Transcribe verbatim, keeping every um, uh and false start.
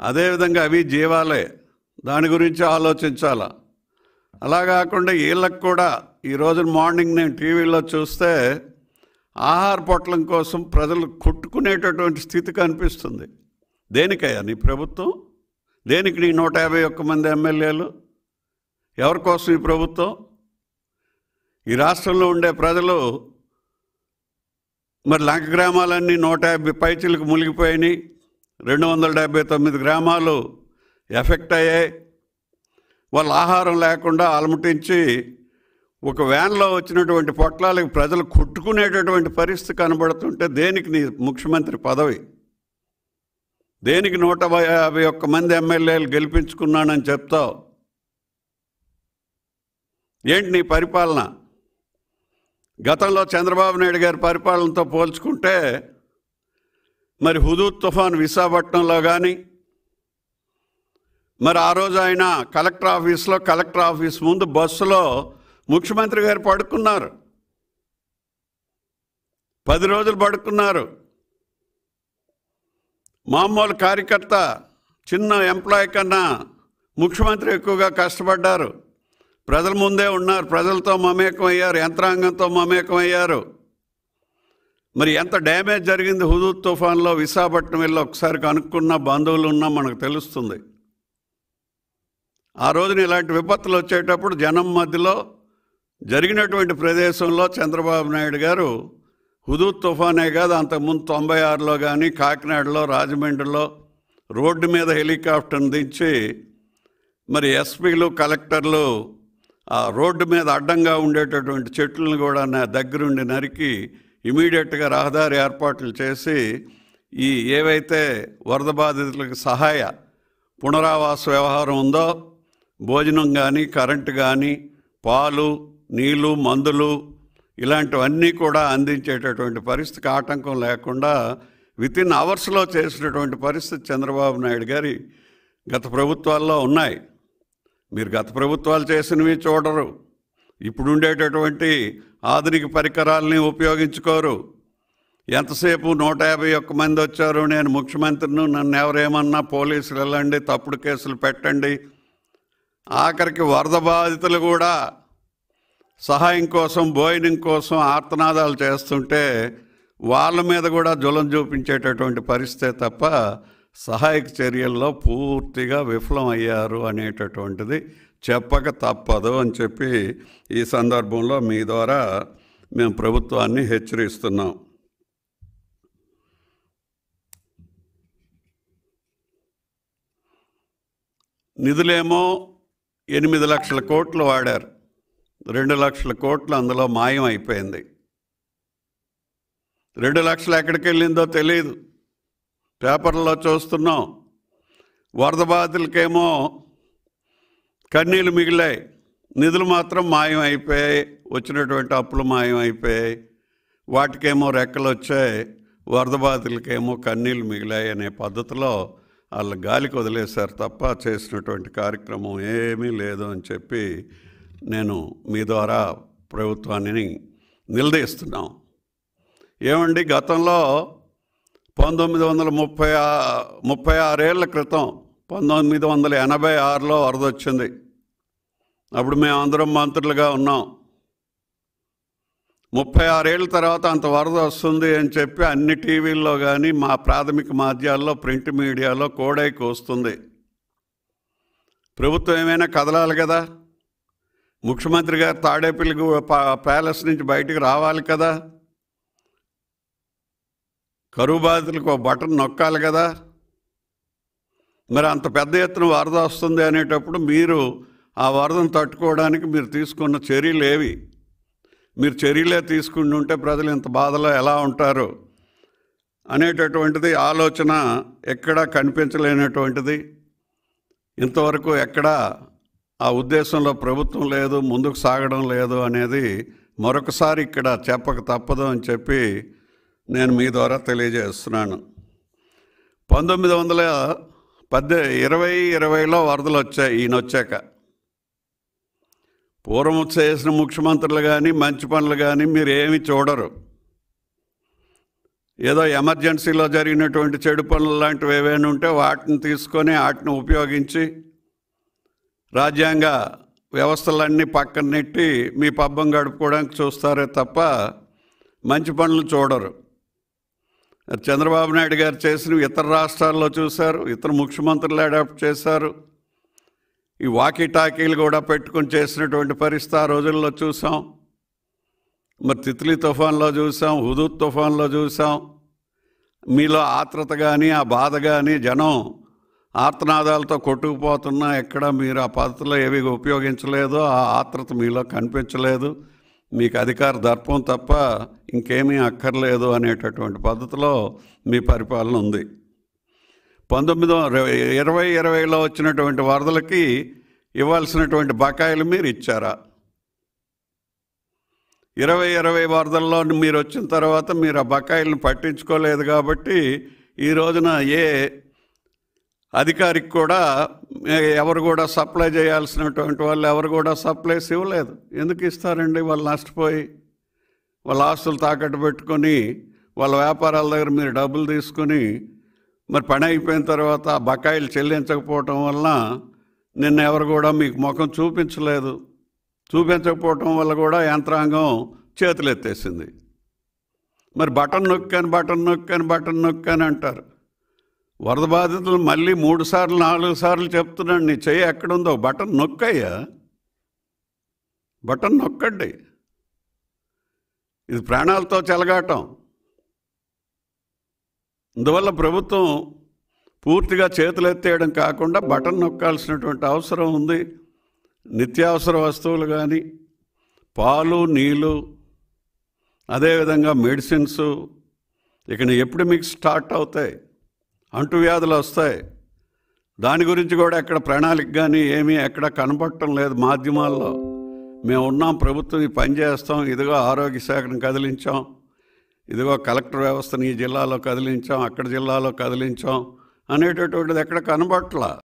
అదేవిధంగా అవి జీవాలే, దాని గురించి ఆలోచించాలా. అలా కాకుండా వీళ్ళకు కూడా ఈరోజు మార్నింగ్ నేను టీవీలో చూస్తే ఆహార పొట్లం కోసం ప్రజలు కొట్టుకునేటటువంటి స్థితి కనిపిస్తుంది. దేనికయ్యా నీ ప్రభుత్వం? దేనికి నీ నూట యాభై ఒక్క మంది ఎమ్మెల్యేలు? ఎవరి కోసం ఈ ప్రభుత్వం? ఈ రాష్ట్రంలో ఉండే ప్రజలు మరి లంక గ్రామాలన్నీ నూట యాభై పైచీలకు మునిగిపోయినాయి. రెండు వందల డెబ్బై తొమ్మిది గ్రామాలు ఎఫెక్ట్ అయ్యాయి. వాళ్ళు ఆహారం లేకుండా అలమటించి ఒక వ్యాన్లో వచ్చినటువంటి పొట్లాలకు ప్రజలు కొట్టుకునేటటువంటి పరిస్థితి కనబడుతుంటే దేనికి నీ ముఖ్యమంత్రి పదవి? దేనికి నూట యాభై ఒక్క మంది ఎమ్మెల్యేలు గెలిపించుకున్నానని చెప్తావు? ఏంటి నీ పరిపాలన? గతంలో చంద్రబాబు నాయుడు గారి పరిపాలనతో పోల్చుకుంటే మరి హుదూద్ తుఫాన్ విశాఖపట్నంలో కానీ, మరి ఆ రోజు ఆయన కలెక్టర్ ఆఫీస్లో కలెక్టర్ ఆఫీస్ ముందు బస్సులో ముఖ్యమంత్రి గారు పడుకున్నారు. పది రోజులు పడుకున్నారు. మామూలు కార్యకర్త, చిన్న ఎంప్లాయ్ కన్నా ముఖ్యమంత్రి ఎక్కువగా కష్టపడ్డారు. ప్రజల ముందే ఉన్నారు, ప్రజలతో మమేకం అయ్యారు, యంత్రాంగంతో మమేకం అయ్యారు. మరి ఎంత డ్యామేజ్ జరిగింది హుదూద్ తుఫాన్లో విశాఖపట్నం వెళ్ళి ఒకసారి కనుక్కున్న బంధువులు ఉన్నా మనకు తెలుస్తుంది. ఆ రోజున ఇలాంటి విపత్తులు వచ్చేటప్పుడు జనం మధ్యలో జరిగినటువంటి ప్రదేశంలో చంద్రబాబు నాయుడు గారు హుదూద్ తుఫానే కాదు, అంతకుముందు తొంభై ఆరులో కానీ కాకినాడలో, రాజమండ్రిలో రోడ్డు మీద హెలికాప్టర్ని దించి మరి ఎస్పీలు, కలెక్టర్లు ఆ రోడ్డు మీద అడ్డంగా ఉండేటటువంటి చెట్లను కూడా నా దగ్గరుండి నరికి ఇమీడియట్గా రహదారి ఏర్పాట్లు చేసి ఈ ఏవైతే వరద బాధితులకు సహాయ పునరావాస వ్యవహారం ఉందో, భోజనం కానీ, కరెంటు కానీ, పాలు, నీళ్ళు, మందులు ఇలాంటివన్నీ కూడా అందించేటటువంటి పరిస్థితికి ఆటంకం లేకుండా వితిన్ అవర్స్లో చేసినటువంటి పరిస్థితి చంద్రబాబు నాయుడు గారి గత ప్రభుత్వాల్లో ఉన్నాయి. మీరు గత ప్రభుత్వాలు చేసినవి చూడరు. ఇప్పుడు ఉండేటటువంటి ఆధునిక పరికరాలని ఉపయోగించుకోరు. ఎంతసేపు నూట యాభై ఒక్క మంది వచ్చారు, నేను ముఖ్యమంత్రిని, నన్ను ఎవరేమన్నా పోలీసులు వెళ్ళండి, తప్పుడు కేసులు పెట్టండి. ఆఖరికి వరద బాధితులు కూడా సహాయం కోసం, భోజనం కోసం ఆర్తనాదాలు చేస్తుంటే వాళ్ళ మీద కూడా జులం చూపించేటటువంటి పరిస్థితే తప్ప సహాయక చర్యల్లో పూర్తిగా విఫలం అయ్యారు అనేటటువంటిది చెప్పక తప్పదు అని చెప్పి ఈ సందర్భంలో మీ ద్వారా మేము ప్రభుత్వాన్ని హెచ్చరిస్తున్నాం. నిధులేమో ఎనిమిది లక్షల కోట్లు వాడారు. రెండు లక్షల కోట్లు అందులో మాయం అయిపోయింది. రెండు లక్షలు ఎక్కడికి వెళ్ళిందో తెలియదు. పేపర్లో చూస్తున్నాం. వరద బాధితులకేమో కన్నీళ్ళు మిగిలాయి, నిధులు మాత్రం మాయం అయిపోయాయి. వచ్చినటువంటి అప్పులు మాయం అయిపోయాయి. వాటికేమో రెక్కలు వచ్చాయి, వరద బాధితులకేమో కన్నీళ్ళు మిగిలాయి అనే పద్ధతిలో వాళ్ళు గాలికి వదిలేశారు తప్ప చేసినటువంటి కార్యక్రమం ఏమీ లేదు అని చెప్పి నేను మీ ద్వారా ప్రభుత్వాన్ని నిలదీస్తున్నాం. ఏమండి, గతంలో పంతొమ్మిది వందల ముప్పై ముప్పై ఆరేళ్ల క్రితం పంతొమ్మిది వందల ఎనభై ఆరులో వరద వచ్చింది. అప్పుడు మేము అందరం మంత్రులుగా ఉన్నాం. ముప్పై ఆరేళ్ళ తర్వాత అంత వరద వస్తుంది అని చెప్పి అన్ని టీవీల్లో కానీ మా ప్రాథమిక మాధ్యాల్లో, ప్రింట్ మీడియాలో కోడైకి వస్తుంది. ప్రభుత్వం ఏమైనా కదలాలి కదా. ముఖ్యమంత్రి గారు తాడేపల్లి ప్యాలెస్ నుంచి బయటికి రావాలి కదా. కరువు బాధితులకు ఒక బటన్ నొక్కాలి కదా. మరి అంత పెద్ద ఎత్తున వరద వస్తుంది అనేటప్పుడు మీరు ఆ వరదను తట్టుకోవడానికి మీరు తీసుకున్న చర్యలు ఏవి? మీరు చర్యలే తీసుకుని ఉంటే ప్రజలు ఇంత బాధలో ఎలా ఉంటారు అనేటటువంటిది ఆలోచన ఎక్కడా కనిపించలేనటువంటిది. ఇంతవరకు ఎక్కడా ఆ ఉద్దేశంలో ప్రభుత్వం లేదు, ముందుకు సాగడం లేదు అనేది మరొకసారి ఇక్కడ చెప్పక తప్పదు అని చెప్పి నేను మీ ద్వారా తెలియజేస్తున్నాను. పంతొమ్మిది వందల పద్దె ఇరవై ఇరవైలో వరదలు వచ్చాయి ఈయన వచ్చాక. పూర్వం చేసిన ముఖ్యమంత్రులు కానీ మంచి పనులు కానీ మీరు ఏమి చూడరు. ఏదో ఎమర్జెన్సీలో జరిగినటువంటి చెడు పనులు లాంటివి ఏవైనా ఉంటే వాటిని తీసుకొని వాటిని ఉపయోగించి రాజ్యాంగ వ్యవస్థలన్నీ పక్కన నెట్టి మీ పబ్బం గడుపుకోవడానికి చూస్తారే తప్ప మంచి పనులు చూడరు. చంద్రబాబు నాయుడు గారు చేసినవి ఇతర రాష్ట్రాల్లో చూశారు, ఇతర ముఖ్యమంత్రులు అడాప్ట్ చేశారు. ఈ వాకీ టాకీలు కూడా పెట్టుకుని చేసినటువంటి పరిస్థితి ఆ రోజుల్లో చూసాం. మరి తిత్లీ తుఫాన్లో చూసాం, హుదూద్ తుఫాన్లో చూసాం. మీలో ఆత్రత కానీ ఆ బాధ కానీ జనం ఆర్తనాదాలతో కొట్టుకుపోతున్నా ఎక్కడ మీరు ఆ పద్ధతిలో ఏవి ఉపయోగించలేదు. ఆ ఆత్రత మీలో కనిపించలేదు. మీకు అధికార దర్పం తప్ప ఇంకేమీ అక్కర్లేదు అనేటటువంటి పద్ధతిలో మీ పరిపాలన ఉంది. పంతొమ్మిదో ఇరవై ఇరవైలో వచ్చినటువంటి వరదలకి ఇవ్వాల్సినటువంటి బకాయిలు మీరు ఇచ్చారా? ఇరవై ఇరవై వరదల్లో మీరు వచ్చిన తర్వాత మీరు ఆ బకాయిలను పట్టించుకోలేదు కాబట్టి ఈ రోజున ఏ అధికారికి కూడా ఎవరు కూడా సప్లై చేయాల్సినటువంటి వాళ్ళు ఎవరు కూడా సప్లైస్ ఇవ్వలేదు. ఎందుకు ఇస్తారండి? వాళ్ళు నష్టపోయి వాళ్ళ ఆస్తులు తాకట్టు పెట్టుకొని వాళ్ళ వ్యాపారాల దగ్గర మీరు డబ్బులు తీసుకొని మరి పని అయిపోయిన తర్వాత ఆ బకాయిలు చెల్లించకపోవటం వలన నిన్న ఎవరు కూడా మీకు ముఖం చూపించలేదు. చూపించకపోవటం వల్ల కూడా యంత్రాంగం చేతులు ఎత్తేసింది. మరి బటన్ నొక్కాను బటన్ నొక్కాను బటన్ నొక్కాను అంటారు. వరద బాధితులు మళ్ళీ మూడు సార్లు నాలుగు సార్లు చెప్తున్నాడు, నీ చెయ్యి ఎక్కడుందో బటన్ నొక్కయ్యా, బటన్ నొక్కండి. ఇది ప్రాణాలతో చెలగాటం. అందువల్ల ప్రభుత్వం పూర్తిగా చేతులు ఎత్తేయడం కాకుండా బటన్ నొక్కాల్సినటువంటి అవసరం ఉంది. నిత్యావసర వస్తువులు కానీ పాలు నీళ్ళు అదేవిధంగా మెడిసిన్స్ ఇక ఎప్పుడు మీకు స్టార్ట్ అవుతాయి, అంటువ్యాధులు వస్తాయి. దాని గురించి కూడా ఎక్కడ ప్రణాళిక కానీ ఏమీ ఎక్కడ కనపడటం లేదు మాధ్యమాల్లో. మేము ఉన్నాం, ప్రభుత్వం ఈ పని చేస్తాం, ఇదిగో ఆరోగ్య శాఖను కదిలించాం, ఇదిగో కలెక్టర్ వ్యవస్థని ఈ జిల్లాలో కదిలించాం, అక్కడ జిల్లాలో కదిలించాం అనేటటువంటిది ఎక్కడ కనపట్లా.